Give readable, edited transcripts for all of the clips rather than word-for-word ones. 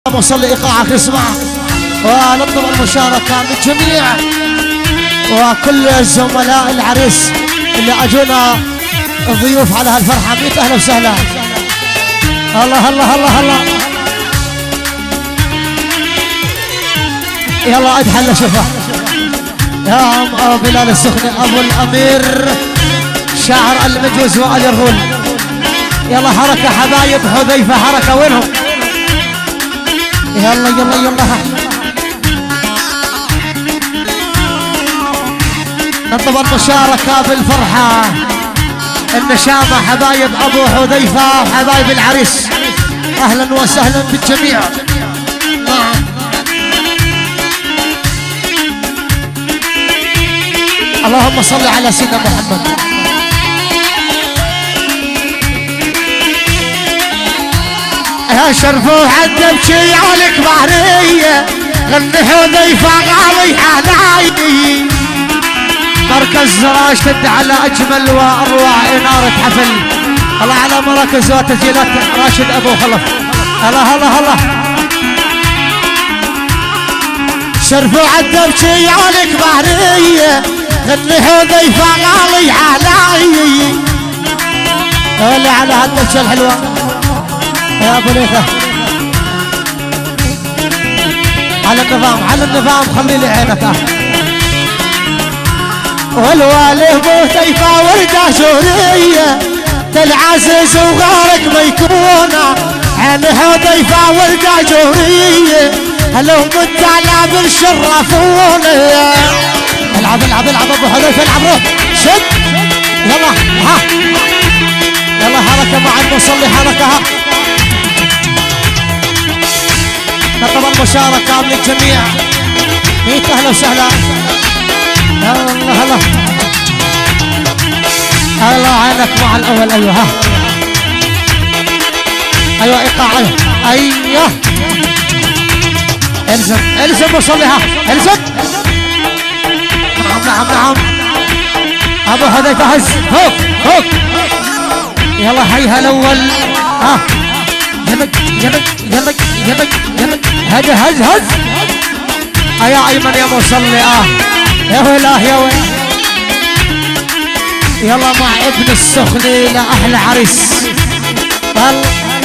وصل ايقاعك اسمع ونطلب المشاركه من جميع وكل الزملاء العريس اللي اجونا ضيوف على هالفرحه. 100 اهلا وسهلا. الله الله الله الله. يلا ادحل شوفه يا عم ابو بلال السخني ابو الامير شاعر المجوز وآل الرول. يلا حركه حبايب حذيفه حركه وينهم؟ يلا يلا يلا نطلب المشاركة بالفرحة النشامة حبايب أبو حذيفة حبايب العريس. أهلا وسهلا بالجميع. اللهم صل على سيدنا محمد. يا شرفوا عد بشيالك بحرية غني حذيفة غالي حنايدي مركز راشد على أجمل وأروع إنارة حفل. الله على مراكز وتسجيلات راشد أبو خلف. هلا هلا هلا. شرفوا عد بشيالك بحرية غني حذيفة غالي حنايدي. هلا على هالدبشة الحلوة يا ابو ليثة. على النظام على النظام خلي لي عينك. والوالي ابو حذيفة وردة سورية العزيز وغارك ما يكونه عين حذيفة وردة سورية هلهم التعلى بالشرفوني. العب العب العب ابو حذيفة العب روح شد يلا ها يلا حركة مع المصلي حركة ها. نطلب المشاركة من الجميع. 100 اهلا وسهلا. يلا هلا هلا عينك مع الاول. ايوه ها ايوه ايقاع ايوه الزم الزم وصلي ها الزم. نعم نعم نعم ابو حذيفة هز فوق فوق. يلا هيها الاول ها يمك يمك يمك يمك يمك هز هز هز. يا ايمن يا مصلي يا ويلاه يا ويل. يلا مع ابن السخني لاحلى عريس. طل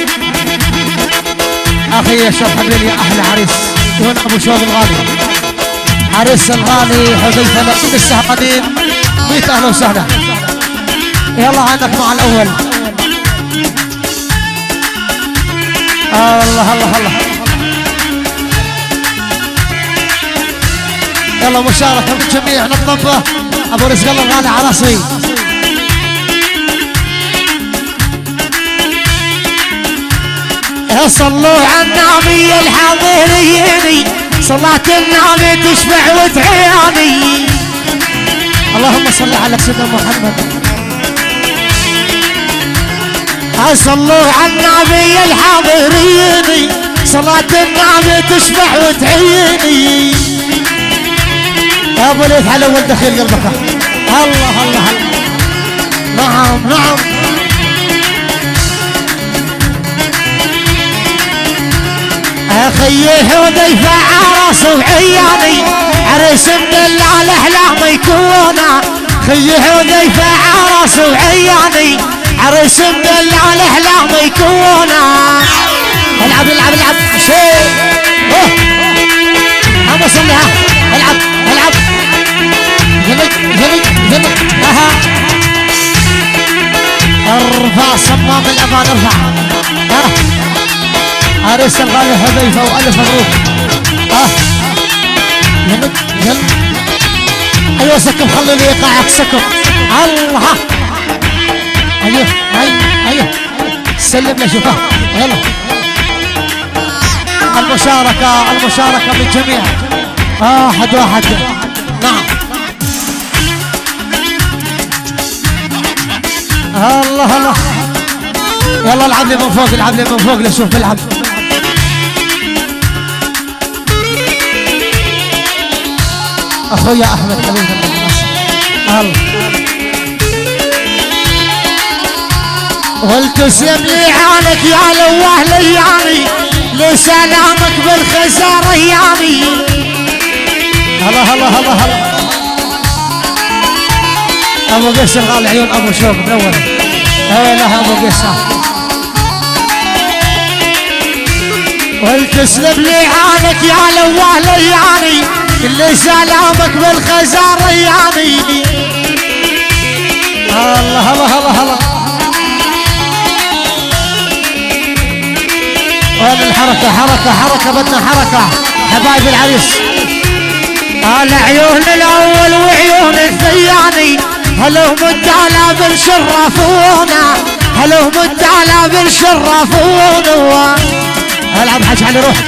اخي يا شوف حبيبي يا احلى عريس هون ابو شوف الغالي عريس الغالي حذيفة لابن السهقانين. 100 اهلا وسهلا. يلا عندك مع الاول. الله الله الله. يلا مشاركة من الجميع. نطلب ابو رزق الله الغالي على راسي. صلوا على النبي الحاضرين صلاة النبي تشبع وتعياني. اللهم صل على سيدنا محمد. صلوا على النبي الحاضرين صلاة النبي تشبع وتعيني. يا ابو ليث على ولد دخيل قلبك. الله الله الله. نعم نعم اخي حذيفة عرس وعياني عريس مدلع الاحلام يكونه. خي حذيفة عرس وعياني عريس مدلع الاحلام يكونه. العب العب العب شيء ابو صلي ها العب العب يمك يمك يمك اها. ارفع صمام الامان ارفع ها. عريس الغالي حذيفة والف مبروك يمك يلا. ايوه سكب خلي لي ايقاعك سكب. الله ايوه ايوه سلم لي شوفه. يلا المشاركة المشاركة من الجميع. واحد واحد. نعم الله الله. يلا العب لي من فوق العب لي من فوق لشوف بلعب. اخويا احمد حبيبي الله. والتسلم لي عانك يا لواه لياني لسلامك بالخزار ايامي. هلا هلا هلا هلا ابو قيس الغالي عيون ابو شوق منور. هلا ابو قيس والتسلم لي عانك يا الاول ايامي اللي سلامك بالخزار ايامي. هلا هلا هلا هلا وين الحركة حركة حركة بدنا حركة حبايب العريس. هلا عيون الاول وعيون الثاني هلا هم التعالى شرفونا هلا هم التعالى شرفونا. العب حاج علي روح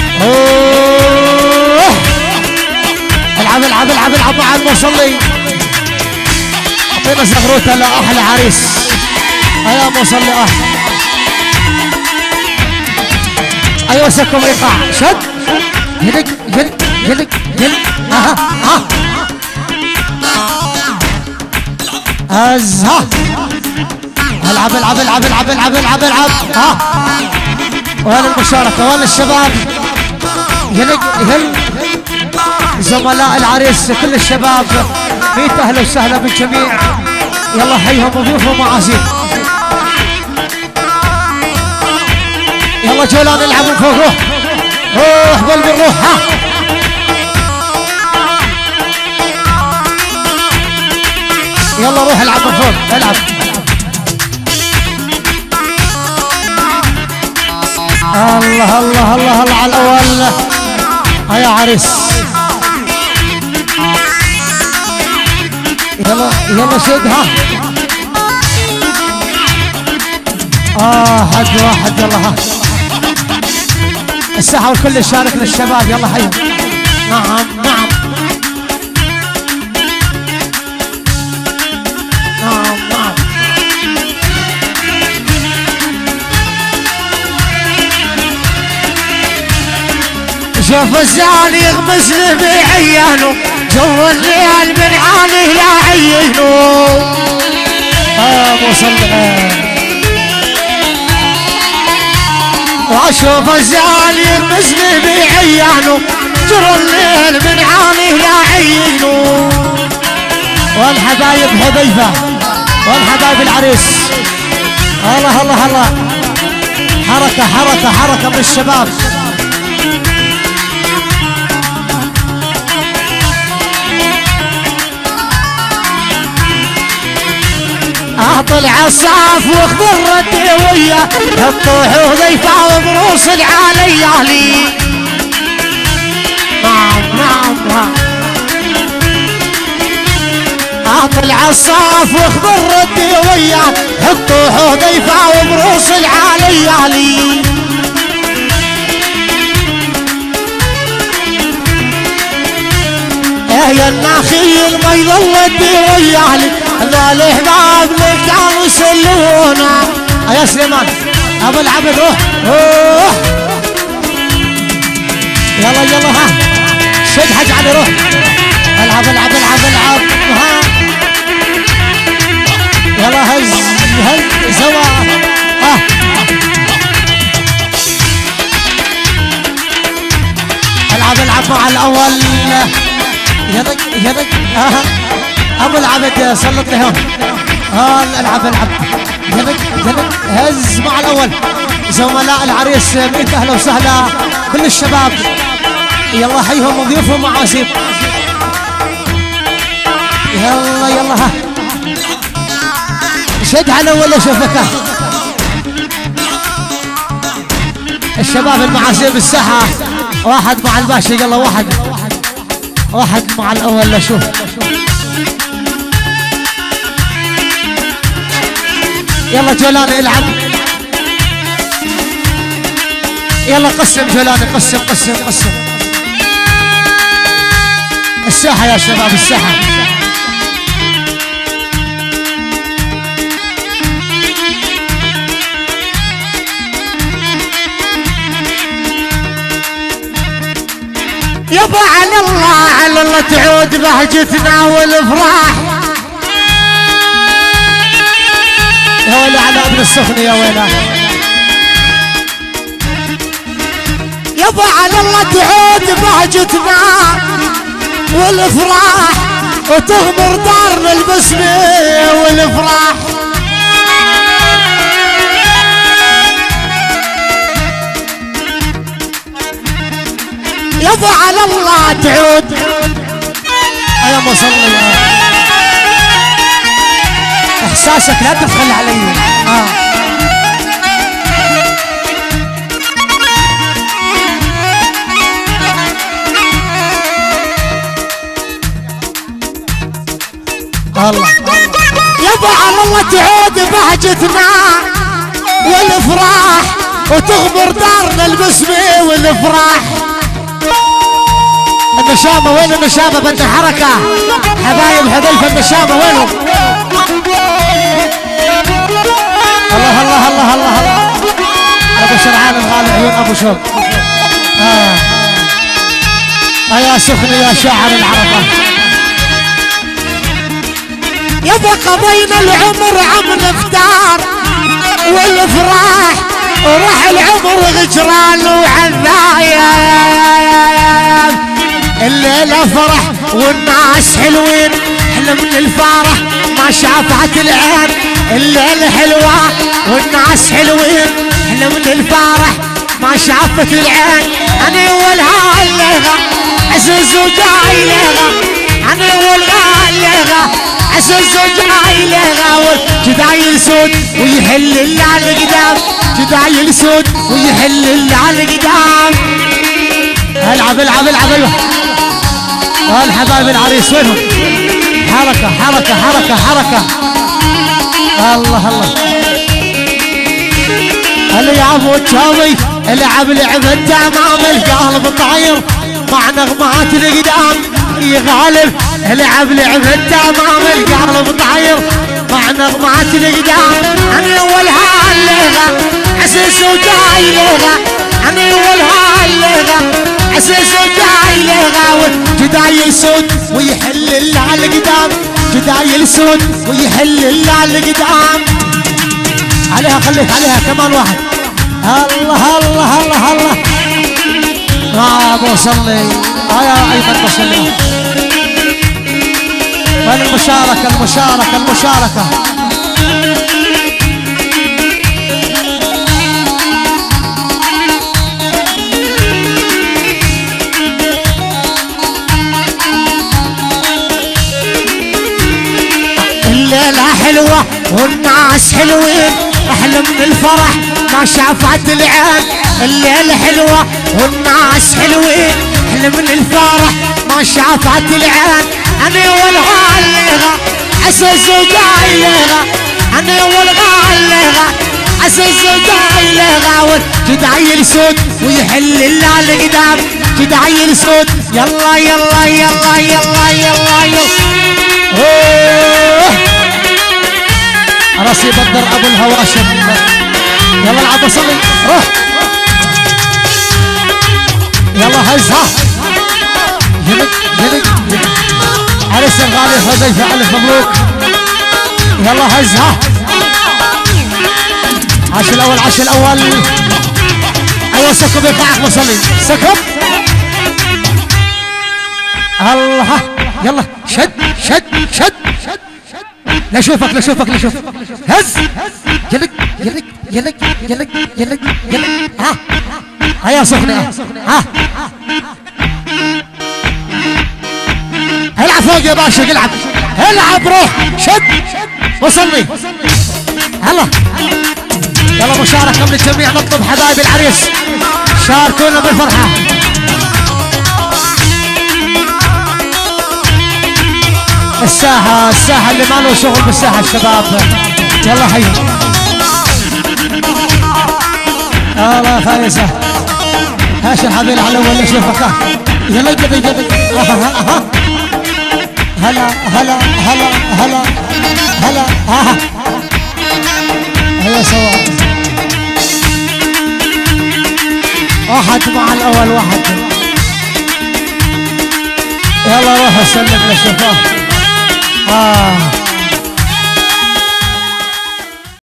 العب العب العب العب مع المصلي. اعطينا زغروته لاحلى عريس يا مصلي. ايوه سكم ايقاع شد يلق يلق يلق يلق ها العب العب العب العب العب العب العب وين المشاركة وين الشباب يلق يلق زملاء العريس كل الشباب ميت اهلا وسهلا بالجميع. يلا حيهم وضيوفهم وعزيز. يلا جولان العب من فوق روح روح قلبي روح ها يلا روح العب من فوق العب. الله الله الله الله على الاول هيا عريس. يلا يلا شد ها حد واحد يلا ها الساحة والكل يشارك للشباب. يلا حيهم. نعم نعم نعم نعم شوف الزاني يغمس له بعيانه جو الليل من عانه لا عينه. مصلي واشوف الزاني يغمس له بعيانه جرى الليل من عانه لا عينه. والحبايب حذيفه والحبايب العريس. الله الله الله حركه حركه حركه من الشباب. طلع الصاف واخضر الدوية الطوح وضيفة وبروس العاليالي. نعم نعم نعم طلع الصاف واخضر الدوية الطوح وضيفة وبروس العاليالي. يا النخيل ما يظل الدوية ذا الحباب اللي كانوا يسلونا. يا سليمان ابو العبد روح روح يلا يلا ها شد حاج علي روح العب العب العب العب ها يلا هز هز سوا ها العب العب مع الاول يدك يدك ابو العبد سلط لهم العب العب يدك يدك هز مع الاول. زملاء العريس ميت اهلا وسهلا كل الشباب. يلا حيهم وضيوفهم وعازيم. يلا يلا ها شد على ولا شوفك الشباب المعازيم بالساحه. واحد مع الباشا يلا واحد واحد مع الاول. لا شوف يلا جولاني العب يلا قسم جولاني قسم قسم قسم الساحة يا شباب الساحة. يابا على الله تعود بهجتنا والافراح. يا ويلي على ابن السخن يا ويلي يابا على الله تعود بهجتنا والافراح وتغمر دارنا البسمة والافراح. يابا على الله تعود يا مصلي احساسك لا تبخل علي. الله يابا على الله تعود بهجتنا والافراح وتغمر دارنا البسمة والافراح. النشامة وين النشامة؟ بدنا حركة حبايب حذيفة النشامة وينهم؟ الله الله الله الله الله ابو شرعان الغالي عيون ابو شوق. يا سخن يا شاعر العرفة. يابا قضينا العمر عم نختار والافراح وراح العمر غجران وعذايب. الليلة فرح والناس حلوين احنا من الفرح ما شافت العين. الليلة حلوة والناس حلوين احنا من الفرح ما شافت العين. انا والغاليغة عزيز وجاي لغة انا والغاليغة عزيز وجاي لغة جداي السود ويحل اللي على القدام جداي السود ويحل اللي على القدام. العب العب العب ايوه الحبايب العريس وينهم؟ حركة حركة حركة حركة. الله الله اليعب والشاوي العب لعبة امام القلب طاير مع نغمات القدام يغالب. العب لعبة امام القلب طاير مع نغمات القدام. انا اولها اللغة عسس وجاي لغة انا اولها اللغة عسس وجاي لغة. جداي السود ويحل اللي على القدام جداي السود ويحل اللي على القدام. عليها خليك عليها كمان واحد. الله الله الله الله ابو صلي يا ايمن بصلي. وين المشاركة المشاركة المشاركة؟ الليلة حلوة والناس حلوين احلى من الفرح ما شافت العين. الليلة حلوة والناس حلوين احلى من الفرح ما شافت العين. انا والغاليغة عسس وجاي لغة انا والغاليغة عسس وجاي لغة. جداي السود ويحل اللي على القدام جداي السود. يلا يلا يلا يلا يلا يلا راسي بدر ابو الهواشم. يلا العب صلي روح يلا هزها جلد جلد عرس الغالي حذيفة الف مبروك. يلا هزها عاش الاول عاش الاول. ايوه سكب يقعك مصلي سكب. الله يلا شد شد شد لا شوفك لا شوفك لا شوفك هز يلك يلك يلك يلك يلك يلك. ها يا سخنة ها العب فوق يا باشا العب العب روح شد وصلني. هلا يلا مشاركة من الجميع نطلب حبايب العريس شاركونا بالفرحة. الساحة اللي ما له شغل بالساحة الشباب يلا حي. الله فايزة هاش الحبيل على اول شوفك يلا جدي جدي. هلا هلا هلا هلا هلا هيا سوا واحد مع الاول واحد. يلا روح سلم للشفاه.